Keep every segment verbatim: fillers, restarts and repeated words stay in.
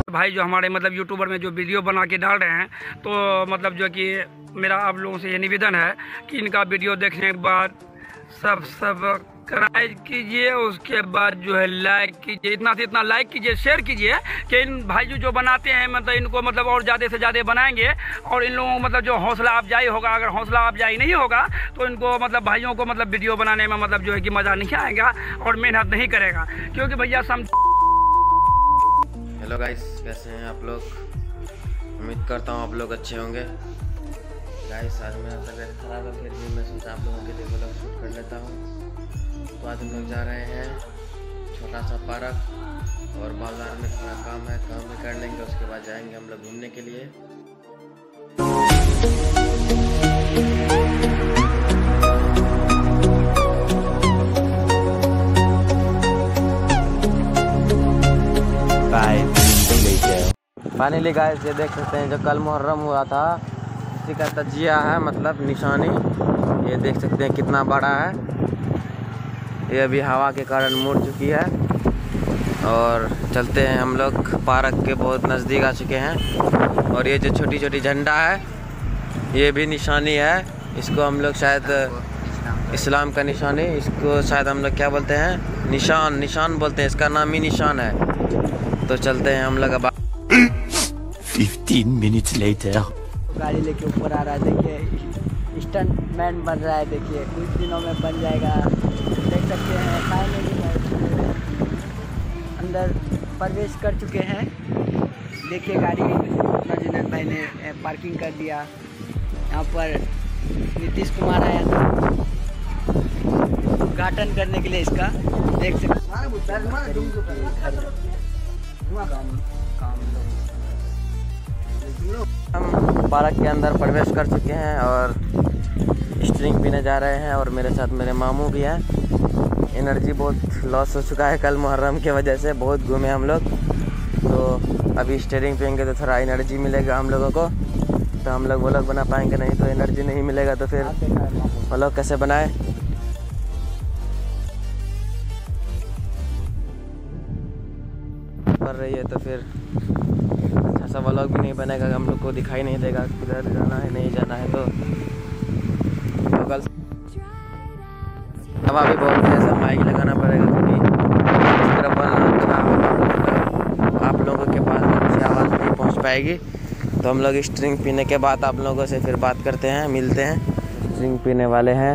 भाई जो हमारे मतलब यूट्यूबर में जो वीडियो बना के डाल रहे हैं, तो मतलब जो कि मेरा आप लोगों से ये निवेदन है कि इनका वीडियो देखने के बाद सब सब्सक्राइब कीजिए, उसके बाद जो है लाइक कीजिए, इतना से इतना लाइक कीजिए, शेयर कीजिए कि इन भाई जो जो बनाते हैं मतलब इनको मतलब और ज़्यादा से ज़्यादा बनाएंगे और इन लोगों को मतलब जो हौसला अफजाई होगा, अगर हौसला अफजाई नहीं होगा तो इनको मतलब भाइयों को मतलब वीडियो बनाने में मतलब जो है कि मज़ा नहीं आएगा और मेहनत नहीं करेगा, क्योंकि भैया सम हेलो गाइस, कैसे हैं आप लोग? उम्मीद करता हूँ आप लोग अच्छे होंगे। गाइस आज मेरा तबीयत ख़राब है, फिर भी मैं सोचा आप लोगों के लिए व्लॉग शूट कर लेता हूँ। तो आज हम लोग जा रहे हैं छोटा सा पार्क और बाजार में थोड़ा काम है, काम भी कर लेंगे, उसके बाद जाएंगे हम लोग घूमने के लिए। फाइनली गाइस ये देख सकते हैं जो कल मुहर्रम हुआ था इसी का तजिया है, मतलब निशानी। ये देख सकते हैं कितना बड़ा है। ये अभी हवा के कारण मुड़ चुकी है और चलते हैं हम लोग पार्क के बहुत नज़दीक आ चुके हैं। और ये जो छोटी छोटी झंडा है ये भी निशानी है, इसको हम लोग शायद इस्लाम का निशानी, इसको शायद हम लोग क्या बोलते हैं, निशान निशान बोलते हैं, इसका नाम ही निशान है। तो चलते हैं हम लोग अब। फिफ्टीन मिनट्स लेटर गाड़ी लेके ऊपर आ रहा है, देखिए स्टंट मैन बन रहा है, देखिए कुछ दिनों में बन जाएगा, देख सकते हैं। फाइनली अंदर प्रवेश कर चुके हैं। देखिए गाड़ी जुनैद भाई ने पार्किंग कर दिया। यहाँ पर नीतीश कुमार आया था उद्घाटन करने के लिए इसका, देख सकते हम पार्क के अंदर प्रवेश कर चुके हैं और स्ट्रिंग पीने जा रहे हैं और मेरे साथ मेरे मामू भी हैं। एनर्जी बहुत लॉस हो चुका है कल मुहर्रम की वजह से, बहुत घूमे हम लोग। तो अभी स्टीयरिंग पियेंगे तो थोड़ा एनर्जी मिलेगा हम लोगों को, तो हम लोग व्लॉग बना पाएंगे, नहीं तो एनर्जी नहीं मिलेगा तो फिर व्लॉग कैसे बनाए। कर रही है तो फिर अच्छा सा व्लॉग भी नहीं बनेगा, हम लोग को दिखाई नहीं देगा किधर जाना है नहीं जाना है। तो, तो कल हवा भी बहुत है, सब माइक लगाना पड़ेगा क्योंकि इस तरफ बनना अच्छा होगा, आप लोगों के पास अच्छी आवाज़ नहीं पहुंच पाएगी। तो हम लोग स्ट्रिंग पीने के बाद आप लोगों से फिर बात करते हैं, मिलते हैं। स्ट्रिंग पीने वाले हैं,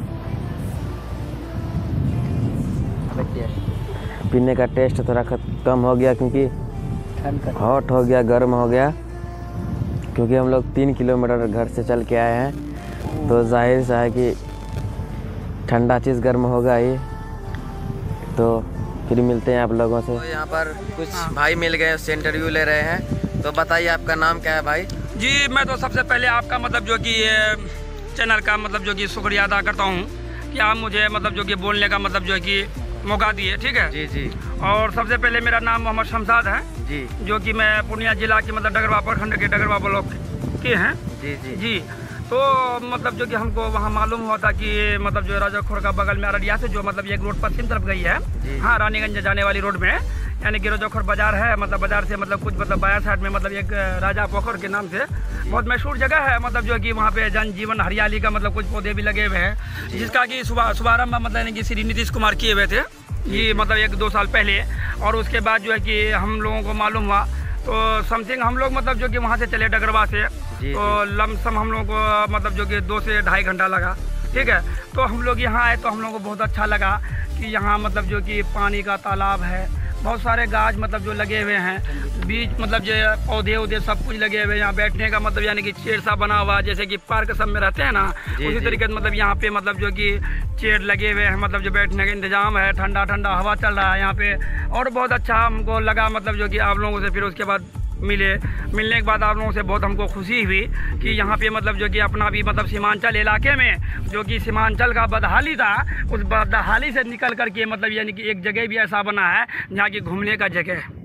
पीने का टेस्ट थोड़ा कम हो गया क्योंकि हॉट हो गया, गर्म हो गया, क्योंकि हम लोग तीन किलोमीटर घर से चल के आए हैं, तो जाहिर सा है कि ठंडा चीज़ गर्म होगा ही। तो फिर मिलते हैं आप लोगों से। तो यहाँ पर कुछ भाई मिल गए, उससे इंटरव्यू ले रहे हैं। तो बताइए आपका नाम क्या है भाई? जी, मैं तो सबसे पहले आपका मतलब जो कि चैनल का मतलब जो कि शुक्रिया अदा करता हूँ कि आप मुझे मतलब जो कि बोलने का मतलब जो कि मौका दिए, ठीक है जी जी। और सबसे पहले मेरा नाम मोहम्मद शमशाद है जी, जो कि मैं पूर्णिया जिला की मतलब डगरवा प्रखंड के डगरवा ब्लॉक के हैं। जी जी जी। तो मतलब जो कि हमको वहाँ मालूम हुआ था कि मतलब जो राजाखोर का बगल में अररिया से जो मतलब एक रोड पश्चिम तरफ गई है, हाँ रानीगंज जाने वाली रोड में, यानी कि राजाखोर बाजार है, मतलब बाजार से मतलब कुछ मतलब बाया साइड में मतलब एक राजा पोखर के नाम से बहुत मशहूर जगह है, मतलब जो कि वहाँ पे जनजीवन हरियाली का मतलब कुछ पौधे भी लगे हुए हैं, जिसका कि शुभारंभ मतलब यानी कि श्री नीतीश कुमार किए हुए थे ये मतलब एक दो साल पहले। और उसके बाद जो है कि हम लोगों को मालूम हुआ तो समथिंग हम लोग मतलब जो कि वहाँ से चले डगरवा से, तो लमसम हम लोगों को मतलब जो कि दो से ढाई घंटा लगा, ठीक है। तो हम लोग यहाँ आए तो हम लोगों को बहुत अच्छा लगा कि यहाँ मतलब जो कि पानी का तालाब है, बहुत सारे गाछ मतलब जो लगे हुए हैं, बीच मतलब जो पौधे उधे सब कुछ लगे हुए हैं। यहाँ बैठने का मतलब यानी कि चेयर सा बना हुआ, जैसे कि पार्क सब में रहते हैं ना, उसी तरीके से मतलब यहाँ पे मतलब जो कि चेयर लगे हुए हैं, मतलब जो बैठने का इंतजाम है, ठंडा ठंडा हवा चल रहा है यहाँ पे, और बहुत अच्छा हमको लगा। मतलब जो कि आप लोगों से फिर उसके बाद मिले, मिलने के बाद आप लोगों से बहुत हमको खुशी हुई कि यहाँ पे मतलब जो कि अपना भी मतलब सीमांचल इलाके में जो कि सीमांचल का बदहाली था, उस बदहाली से निकल करके मतलब यानी कि एक जगह भी ऐसा बना है जहाँ की घूमने का जगह है।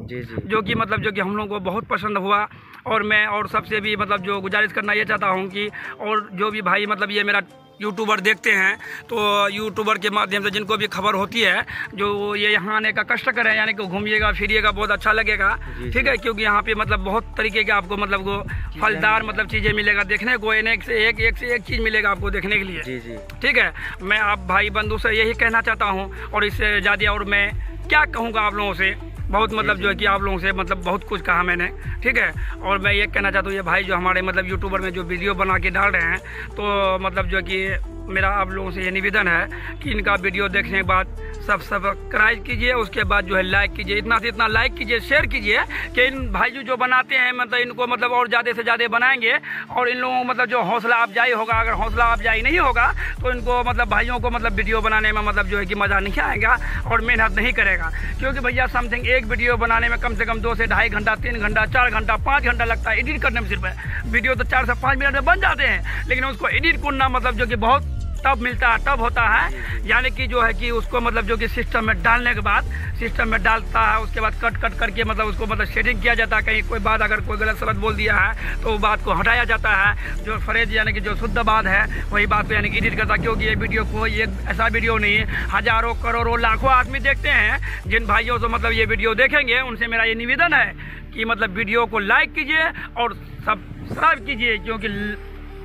जी जी। जो कि मतलब जो कि हम लोगों को बहुत पसंद हुआ। और मैं और सबसे भी मतलब जो गुजारिश करना ये चाहता हूँ कि और जो भी भाई मतलब ये मेरा यूट्यूबर देखते हैं तो यूट्यूबर के माध्यम से जिनको भी खबर होती है जो ये यहाँ आने का कष्ट करें, यानी कि घूमिएगा फिरिएगा, बहुत अच्छा लगेगा। ठीक है, क्योंकि यहाँ पे मतलब बहुत तरीके के आपको मतलब वो फलदार मतलब चीज़ें मिलेगा देखने को, एक से एक एक से एक चीज़ मिलेगा आपको देखने के लिए। जी जी। ठीक है, मैं आप भाई बंधु से यही कहना चाहता हूँ और इससे ज़्यादा और मैं क्या कहूँगा आप लोगों से, बहुत मतलब जो है कि आप लोगों से मतलब बहुत कुछ कहा मैंने। ठीक है, और मैं ये कहना चाहता हूँ ये भाई जो हमारे मतलब यूट्यूबर में जो वीडियो बना के डाल रहे हैं तो मतलब जो कि मेरा आप लोगों से ये निवेदन है कि इनका वीडियो देखने के बाद सब सब्सक्राइब कीजिए, उसके बाद जो है लाइक कीजिए, इतना से इतना लाइक कीजिए, शेयर कीजिए कि इन भाई जो बनाते हैं मतलब इनको मतलब और ज़्यादा से ज़्यादा बनाएंगे और इन लोगों को मतलब जो हौसला अफजाई होगा, अगर हौसला अफजाई नहीं होगा तो इनको मतलब भाइयों को मतलब वीडियो बनाने में मतलब जो है कि मज़ा नहीं आएगा और मेहनत नहीं करेगा। क्योंकि भैया समथिंग एक वीडियो बनाने में कम से कम दो से ढाई घंटा, तीन घंटा, चार घंटा, पाँच घंटा लगता है एडिट करने में। सिर्फ वीडियो तो चार से पाँच मिनट में बन जाते हैं, लेकिन उसको एडिट करना मतलब जो कि बहुत तब मिलता है, तब होता है, यानी कि जो है कि उसको मतलब जो कि सिस्टम में डालने के बाद सिस्टम में डालता है, उसके बाद कट कट करके मतलब उसको मतलब सेटिंग किया जाता है। कहीं कोई बात अगर कोई गलत शब्द बोल दिया है तो वो बात को हटाया जाता है, जो फ्रेज यानी कि जो शुद्ध बात है वही बात को यानी कि एडिट करता है। क्योंकि ये वीडियो कोई एक ऐसा वीडियो नहीं है, हज़ारों करोड़ों लाखों आदमी देखते हैं। जिन भाइयों से मतलब ये वीडियो देखेंगे उनसे मेरा ये निवेदन है कि मतलब वीडियो को लाइक कीजिए और सब्सक्राइब कीजिए, क्योंकि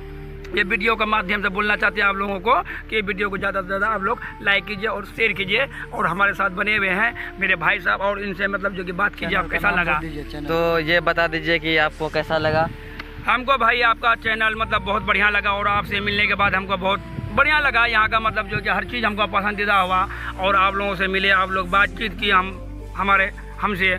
ये वीडियो का माध्यम से बोलना चाहते हैं आप लोगों को कि वीडियो को ज़्यादा से ज़्यादा आप लोग लाइक कीजिए और शेयर कीजिए और हमारे साथ बने हुए हैं मेरे भाई साहब और इनसे मतलब जो कि बात कीजिए आप कैसा लगा। तो ये बता दीजिए कि आपको कैसा लगा। हमको भाई आपका चैनल मतलब बहुत बढ़िया लगा और आपसे मिलने के बाद हमको बहुत बढ़िया लगा। यहाँ का मतलब जो कि हर चीज़ हमको पसंदीदा हुआ और आप लोगों से मिले, आप लोग बातचीत की हम हमारे हमसे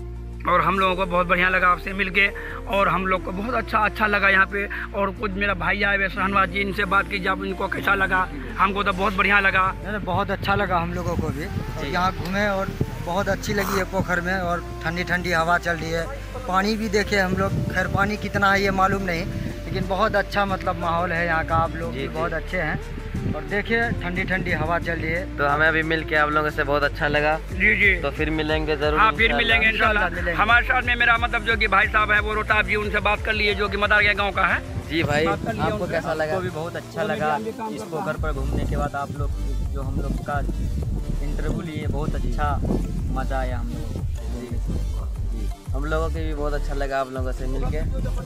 और हम लोगों को बहुत बढ़िया लगा आपसे मिलके और हम लोग को बहुत अच्छा अच्छा लगा यहाँ पे। और कुछ मेरा भाई आए हुए शहनवाज जी, इनसे बात कीजिए आप, इनको कैसा लगा। हमको तो बहुत बढ़िया लगा, बहुत अच्छा लगा हम लोगों को भी। और यहाँ घूमे और बहुत अच्छी लगी है पोखर में और ठंडी ठंडी हवा चल रही है, पानी भी देखे हम लोग। खैर पानी कितना है ये मालूम नहीं, लेकिन बहुत अच्छा मतलब माहौल है यहाँ का। आप लोग भी बहुत अच्छे हैं और देखिए ठंडी ठंडी हवा चल रही है। तो हमें भी मिल के आप लोगों से बहुत अच्छा लगा। जी जी, तो फिर मिलेंगे जरूर। हाँ फिर मिलेंगे इंशाल्लाह। हमारे साथ में मेरा मतलब जो कि भाई साहब है वो रोहताब जी, उनसे बात कर लिए जो कि मदारिया गाँव का है। जी भाई, आपको कैसा लगा? आपको भी बहुत अच्छा लगा इस पोखर पर घूमने के बाद। आप लोग जो हम लोग का इंटरव्यू लिए बहुत अच्छा मज़ा आया हम लोगों को। हम लोगों को भी बहुत अच्छा लगा आप लोगों से मिलके।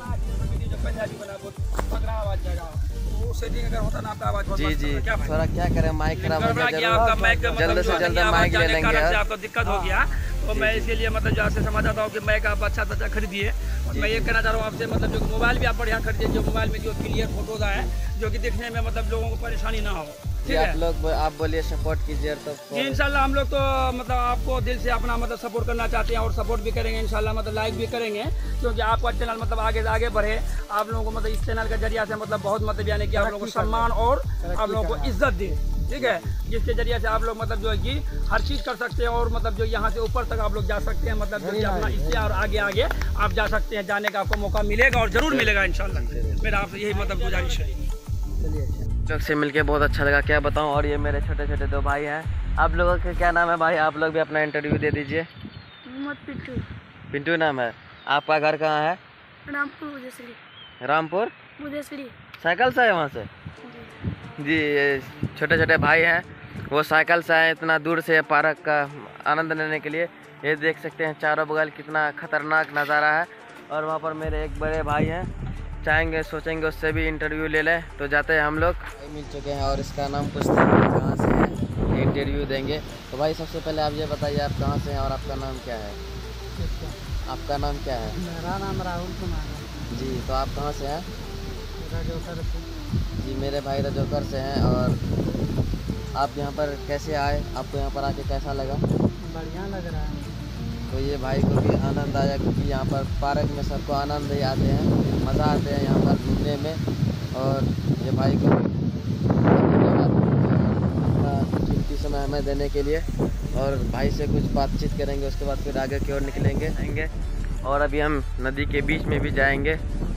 जी जी, थोड़ा क्या करें, माइक खराब हो गया, जल्द से जल्द माइक ले लेंगे। आपको दिक्कत हो गया तो मैं इसीलिए मतलब जो आपसे समझ आता हूँ कि माइक आप अच्छा अच्छा खरीदिए। और मैं ये कहना चाह रहा हूँ आपसे मतलब जो मोबाइल भी आप बढ़िया खरीदिए, जो मोबाइल में जो क्लियर फोटोज आए जो कि दिखने में मतलब लोगों को परेशानी ना हो। ठीक है, आप लोग आप बोलिए सपोर्ट कीजिए। तो जी इंशाल्लाह हम लोग तो मतलब आपको दिल से अपना मतलब सपोर्ट करना चाहते हैं और सपोर्ट भी करेंगे इंशाल्लाह, मतलब लाइक भी करेंगे, क्योंकि आपका चैनल मतलब आगे से आगे बढ़े। आप लोगों को मतलब इस चैनल के जरिए से मतलब बहुत मतलब यानी कि आप लोगों को सम्मान और आप लोगों को इज्जत दे। ठीक है, जिसके जरिए से आप लोग मतलब जो है कि हर चीज़ कर सकते हैं और मतलब जो यहाँ से ऊपर तक आप लोग जा सकते हैं, मतलब जो कि अपना इससे और आगे आगे आप जा सकते हैं। जाने का आपको मौका मिलेगा और ज़रूर मिलेगा इंशाल्लाह। मेरा आपसे यही मतलब गुजारिश है। लोग से मिलके बहुत अच्छा लगा, क्या बताऊं। और ये मेरे छोटे छोटे दो भाई हैं। आप लोगों के क्या नाम है भाई? आप लोग भी अपना इंटरव्यू दे दीजिए। पिंटू। पिंटू नाम है। आपका घर कहाँ है? रामपुर बुदेसली। रामपुर बुदेसली। साइकिल से है वहाँ से? जी, ये छोटे छोटे भाई हैं, वो साइकिल से आए इतना दूर से पार्क का आनंद लेने के लिए। ये देख सकते हैं चारों बगल कितना खतरनाक नज़ारा है। और वहाँ पर मेरे एक बड़े भाई हैं, चाहेंगे सोचेंगे उससे भी इंटरव्यू ले लें। तो जाते हैं हम लोग। मिल चुके हैं और इसका नाम पूछते हैं कहाँ से हैं, इंटरव्यू देंगे। तो भाई सबसे पहले आप ये बताइए आप कहाँ से हैं और आपका नाम क्या है? आपका नाम क्या है? मेरा नाम राहुल कुमार है। जी, तो आप कहाँ से हैं? राजोकर से। जी, मेरे भाई राजोकर से हैं। और आप यहाँ पर कैसे आए? आपको यहाँ पर आके कैसा लगा? बढ़िया लग रहा है। तो ये भाई को भी आनंद आया, क्योंकि यहाँ पर पार्क में सबको आनंद ही आते हैं, मज़ा आते हैं यहाँ पर घूमने में। और ये भाई को धन्यवाद अपना कीमती समय हमें देने के लिए। और भाई से कुछ बातचीत करेंगे, उसके बाद फिर आगे की ओर निकलेंगे आएंगे। और अभी हम नदी के बीच में भी जाएंगे,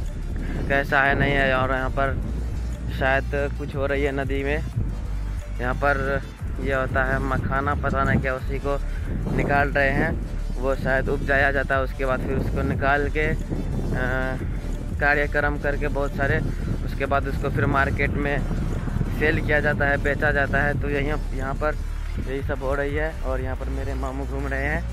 कैसा है नहीं है। और यहाँ पर शायद कुछ हो रही है नदी में। यहाँ पर यह होता है मखाना, पता नहीं क्या, उसी को निकाल रहे हैं। वो शायद उपजाया जाता है, उसके बाद फिर उसको निकाल के कार्यक्रम करके बहुत सारे, उसके बाद उसको फिर मार्केट में सेल किया जाता है, बेचा जाता है। तो यहीं यहाँ पर यही सब हो रही है। और यहाँ पर मेरे मामू घूम रहे हैं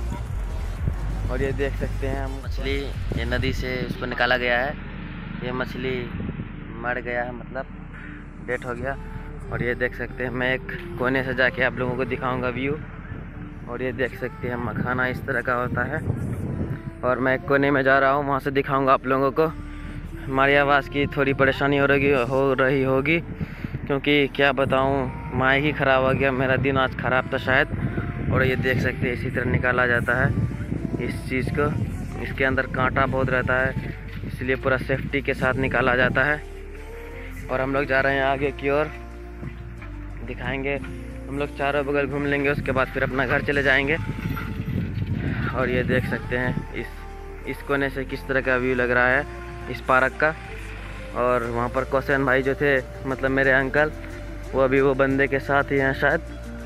और ये देख सकते हैं हम मछली, ये नदी से उसको निकाला गया है। ये मछली मर गया है, मतलब डेट हो गया। और ये देख सकते हैं, मैं एक कोने से जाके आप लोगों को दिखाऊंगा व्यू। और ये देख सकते हैं मखाना इस तरह का होता है। और मैं एक कोने में जा रहा हूँ, वहाँ से दिखाऊंगा आप लोगों को। हमारी आवाज़ की थोड़ी परेशानी हो रही हो रही होगी क्योंकि क्या बताऊँ, माइक ही ख़राब हो गया, मेरा दिन आज ख़राब था शायद। और ये देख सकते हैं इसी तरह निकाला जाता है इस चीज़ को। इसके अंदर कांटा बहुत रहता है, इसलिए पूरा सेफ्टी के साथ निकाला जाता है। और हम लोग जा रहे हैं आगे की ओर, दिखाएंगे। हम लोग चारों बगल घूम लेंगे, उसके बाद फिर अपना घर चले जाएंगे। और ये देख सकते हैं इस इस कोने से किस तरह का व्यू लग रहा है इस पार्क का। और वहाँ पर कौशन भाई जो थे, मतलब मेरे अंकल, वो अभी वो बंदे के साथ ही हैं शायद,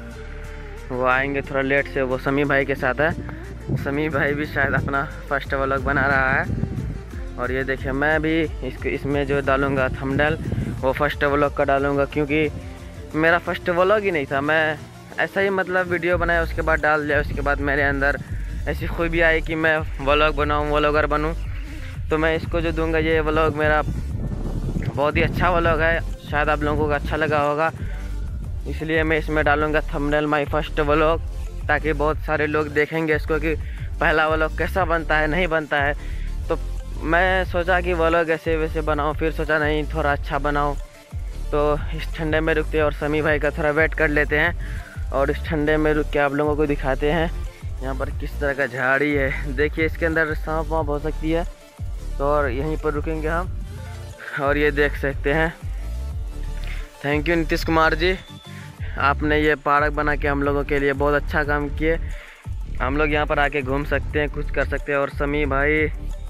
वो आएंगे थोड़ा लेट से। वो समी भाई के साथ है। समी भाई भी शायद अपना फर्स्ट व्लॉग बना रहा है। और ये देखिए, मैं भी इसको इसमें जो डालूँगा थंबनेल, वो फर्स्ट व्लॉग का डालूँगा क्योंकि मेरा फर्स्ट व्लॉग ही नहीं था। मैं ऐसा ही मतलब वीडियो बनाया, उसके बाद डाल दिया। उसके बाद मेरे अंदर ऐसी खूबी आई कि मैं व्लॉग बनाऊँ, व्लॉगर बनूँ। तो मैं इसको जो दूंगा, ये व्लॉग मेरा बहुत ही अच्छा व्लॉग है, शायद आप लोगों को अच्छा लगा होगा, इसलिए मैं इसमें डालूँगा थंबनेल माय फर्स्ट व्लॉग, ताकि बहुत सारे लोग देखेंगे इसको कि पहला व्लॉग कैसा बनता है, नहीं बनता है। तो मैं सोचा कि व्लॉग ऐसे वैसे बनाऊँ, फिर सोचा नहीं थोड़ा अच्छा बनाऊँ। तो इस ठंडे में रुकते हैं और समी भाई का थोड़ा वेट कर लेते हैं और इस ठंडे में रुक के आप लोगों को दिखाते हैं यहाँ पर किस तरह का झाड़ी है। देखिए, इसके अंदर सांप वाँप हो सकती है, तो और यहीं पर रुकेंगे हम। और ये देख सकते हैं, थैंक यू नीतीश कुमार जी, आपने ये पार्क बना के हम लोगों के लिए बहुत अच्छा काम किए। हम लोग यहाँ पर आके घूम सकते हैं, कुछ कर सकते हैं। और समी भाई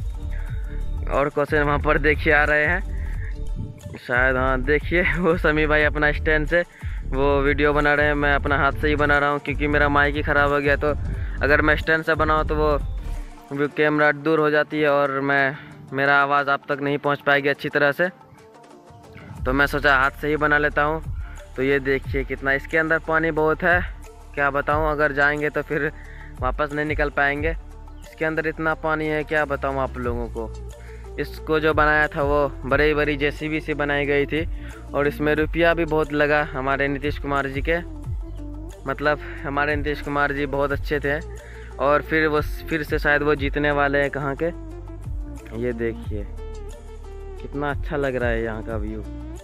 और कौशन वहाँ पर देखिए आ रहे हैं शायद, हाँ देखिए, वो समी भाई अपना स्टैंड से वो वीडियो बना रहे हैं। मैं अपना हाथ से ही बना रहा हूँ क्योंकि मेरा माइक ही ख़राब हो गया। तो अगर मैं स्टैंड से बनाऊँ तो वो, वो कैमरा दूर हो जाती है और मैं मेरा आवाज़ आप तक नहीं पहुँच पाएगी अच्छी तरह से। तो मैं सोचा हाथ से ही बना लेता हूँ। तो ये देखिए कितना, इसके अंदर पानी बहुत है, क्या बताऊँ, अगर जाएंगे तो फिर वापस नहीं निकल पाएंगे। इसके अंदर इतना पानी है, क्या बताऊँ आप लोगों को। इसको जो बनाया था वो बड़ी बड़ी जेसीबी से बनाई गई थी और इसमें रुपया भी बहुत लगा हमारे नीतीश कुमार जी के। मतलब हमारे नीतीश कुमार जी बहुत अच्छे थे और फिर वो फिर से शायद वो जीतने वाले हैं कहाँ के। ये देखिए कितना अच्छा लग रहा है यहाँ का व्यू।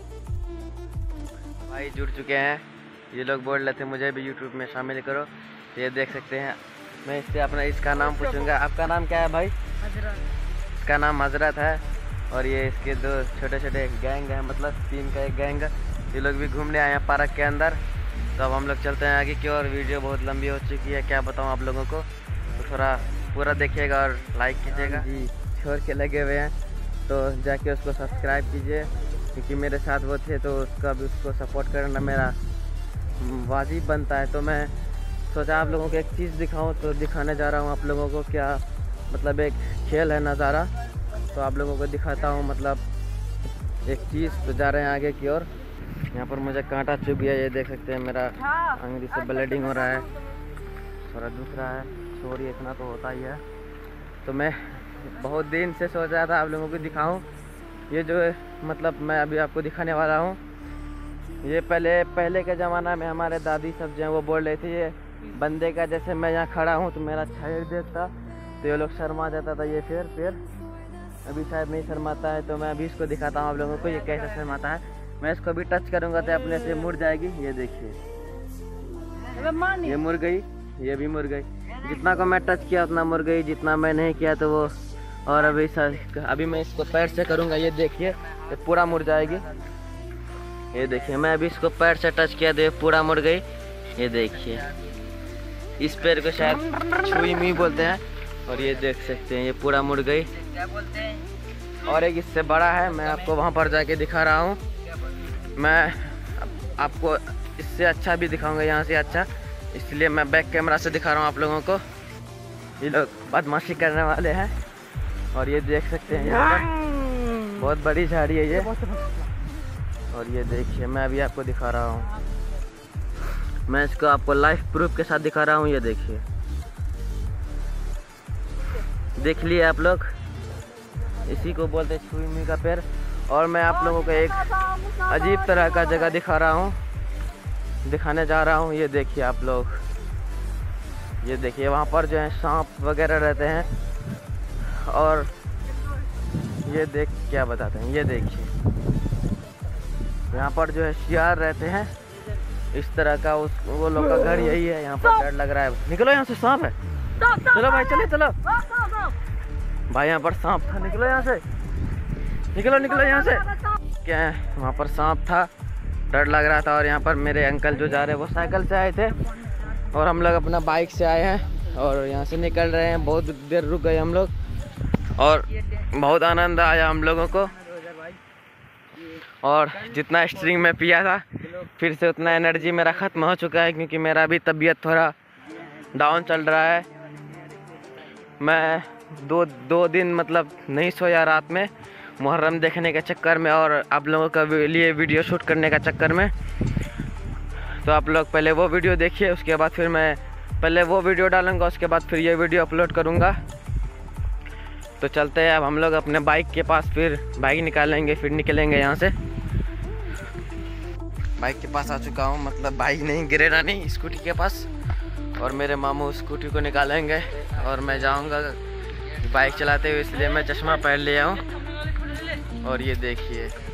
भाई जुड़ चुके हैं, ये लोग बोल रहे थे मुझे भी यूट्यूब में शामिल करो। ये देख सकते हैं, मैं इससे अपना इसका नाम पूछूंगा। आपका नाम क्या है भाई? इसका नाम हजरत है। और ये इसके दो छोटे छोटे गैंग हैं, मतलब तीन का एक गैंग। ये लोग भी घूमने आए हैं पार्क के अंदर। तो अब हम लोग चलते हैं आगे की और। वीडियो बहुत लंबी हो चुकी है, क्या बताऊँ आप लोगों को। तो थोड़ा पूरा देखिएगा और लाइक कीजिएगा जी। छोड़ के लगे हुए हैं तो जाके उसको सब्सक्राइब कीजिए, क्योंकि मेरे साथ वो थे तो उसका भी उसको सपोर्ट करना मेरा वाजिब बनता है। तो मैं सोचा आप लोगों को एक चीज़ दिखाऊं, तो दिखाने जा रहा हूं आप लोगों को। क्या मतलब एक खेल है नज़ारा, तो आप लोगों को दिखाता हूं मतलब एक चीज़। तो जा रहे हैं आगे की ओर। यहाँ पर मुझे कांटा चुभ गया, ये देख सकते हैं, मेरा अंगुली से ब्लीडिंग हो रहा है, थोड़ा दुख रहा है। सॉरी, इतना तो होता ही है। तो मैं बहुत दिन से सोच रहा था आप लोगों को दिखाऊं। ये जो है मतलब मैं अभी आपको दिखाने वाला हूँ, ये पहले पहले के ज़माना में हमारे दादी सब जो हैं वो बोल रहे थे, ये बंदे का जैसे मैं यहाँ खड़ा हूँ तो मेरा साइड देखता तो ये लोग शर्मा जाता था। ये फिर फिर अभी शायद नहीं शर्माता है। तो मैं अभी इसको दिखाता हूँ आप लोगों को, ये कैसे शर्माता है। मैं इसको भी टच करूँगा तो अपने से मुड़ जाएगी। ये देखिए, ये मुड़ गई, ये भी मुड़ गई। जितना को मैं टच किया उतना मुड़ गई, जितना मैं नहीं किया तो वो। और अभी अभी मैं इसको पैर से करूँगा, ये देखिए, ये पूरा मुड़ जाएगी। ये देखिए, मैं अभी इसको पैर से टच किया तो ये पूरा मुड़ गई। ये देखिए, इस पैर को शायद छुई मुई बोलते हैं। और ये देख सकते हैं, ये पूरा मुड़ गई। क्या बोलते हैं? और एक इससे बड़ा है, मैं आपको वहाँ पर जाके दिखा रहा हूँ। मैं आपको इससे अच्छा भी दिखाऊंगा, यहाँ से अच्छा, इसलिए मैं बैक कैमरा से दिखा रहा हूँ आप लोगों को। ये लोग बदमाशी करने वाले हैं। और ये देख सकते हैं यहाँ पर बहुत बड़ी झाड़ी है ये। और ये देखिए मैं अभी आपको दिखा रहा हूँ, मैं इसको आपको लाइव प्रूफ के साथ दिखा रहा हूँ। ये देखिए, देख लिए आप लोग, इसी को बोलते हैं छुई का पेड़। और मैं आप लोगों को एक अजीब तरह का जगह दिखा रहा हूँ, दिखाने जा रहा हूँ। ये देखिए आप लोग, ये देखिए वहाँ पर जो है सांप वगैरह रहते हैं। और ये देख क्या बताते हैं, ये देखिए यहाँ पर जो है शियार रहते हैं इस तरह का। उस वो लोग का घर यही है। यहाँ पर डर लग रहा है, निकलो यहाँ से, सांप है। चलो भाई चले चलो भाई, यहाँ पर सांप था, निकलो यहाँ से, निकलो निकलो यहाँ से। क्या है, वहाँ पर सांप था, डर लग रहा था। और यहाँ पर मेरे अंकल जो जा रहे हैं वो साइकिल से आए थे और हम लोग अपना बाइक से आए हैं और यहाँ से निकल रहे हैं। बहुत देर रुक गए हम लोग और बहुत आनंद आया हम लोगों को। और जितना स्ट्रिंग में पिया था फिर से उतना एनर्जी मेरा ख़त्म हो चुका है, क्योंकि मेरा भी तबीयत थोड़ा डाउन चल रहा है। मैं दो दो दिन मतलब नहीं सोया रात में, मुहर्रम देखने के चक्कर में और आप लोगों का लिए वीडियो शूट करने का चक्कर में। तो आप लोग पहले वो वीडियो देखिए, उसके बाद फिर मैं पहले वो वीडियो डालूँगा, उसके बाद फिर ये वीडियो अपलोड करूँगा। तो चलते हैं अब हम लोग अपने बाइक के पास, फिर बाइक निकालेंगे, फिर निकलेंगे यहाँ से। बाइक के पास आ चुका हूँ, मतलब बाइक नहीं, गिरेना नहीं, स्कूटी के पास। और मेरे मामू स्कूटी को निकालेंगे और मैं जाऊँगा बाइक चलाते हुए, इसलिए मैं चश्मा पहन लिया हूँ। और ये देखिए